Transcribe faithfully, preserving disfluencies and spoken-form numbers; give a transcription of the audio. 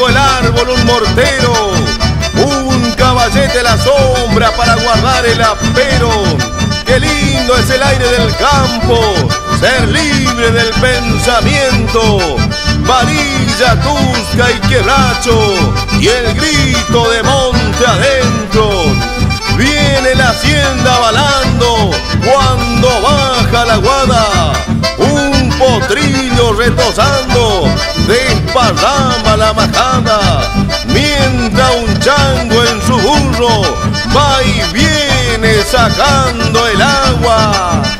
bajo el árbol un mortero, un caballete a la sombra para guardar el apero. Qué lindo es el aire del campo, ser libre del pensamiento. Varilla, Tusca y Quebracho, y el grito de monte adentro. Viene la hacienda balando cuando baja la guada, un potrillo retozando desparrama la majada, mientras un chango en su burro va y viene sacando el agua.